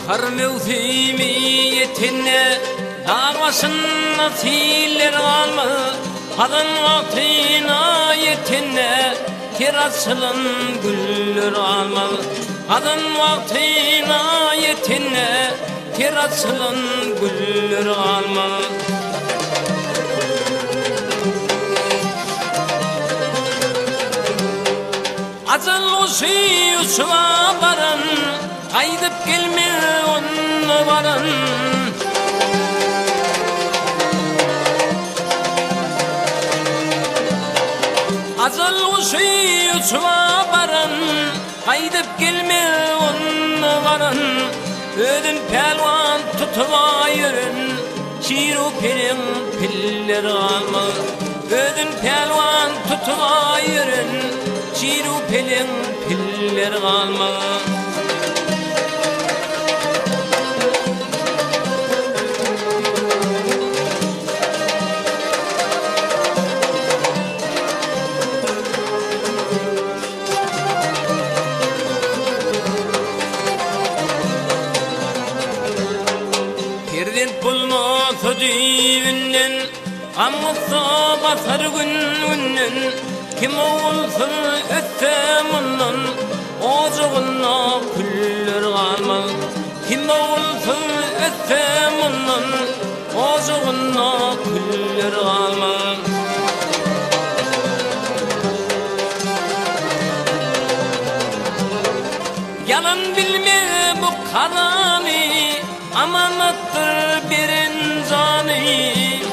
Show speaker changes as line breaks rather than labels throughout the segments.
kar mevsimi yetine dağ başında filler alma kadın vaktine yetine ter açılan güller alma kadın vaktine yetine ter açılan güller alma Azal oşi uçva baran Aydıp gelme onu baran Azal oşi uçva baran Aydıp gelme onu baran Ödün pelvan tutuva yürün Şiru pelin piller alma Ödün pelvan tutuva yürün Şiru pelin piller alma Pirden pulma tudivinden Amutsa basar günnen Kim olsun öttemundan Ocuğuna küller kalma Kim olsun öttemundan Ocuğuna küller kalma Yalan bilme bu karani Amanattır birin zani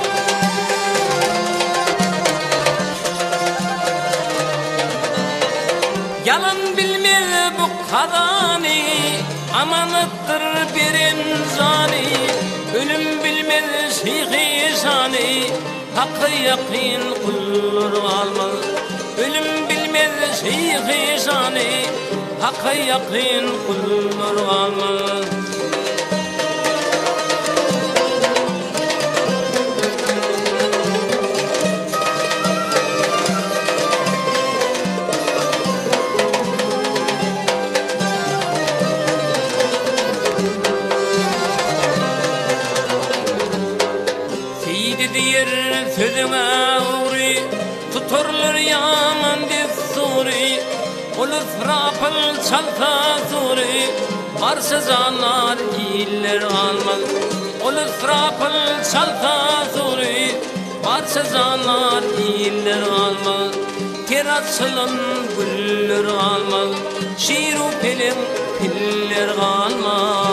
Yalan bilme bu karani Amanattır birin zani Ölüm bilmez şeyh-i şani Hakkı yakin kullar alma Ölüm bilmez şeyh-i şani Hakkı yakin kullar alma Diyer sözüme uğri Tuturlar yaman desuri Olur frapıl çalta suri Varsız anar iller almaz Olur frapıl çalta suri Varsız anar iller almaz Ter açılan güller almaz Şiru pelin piller almaz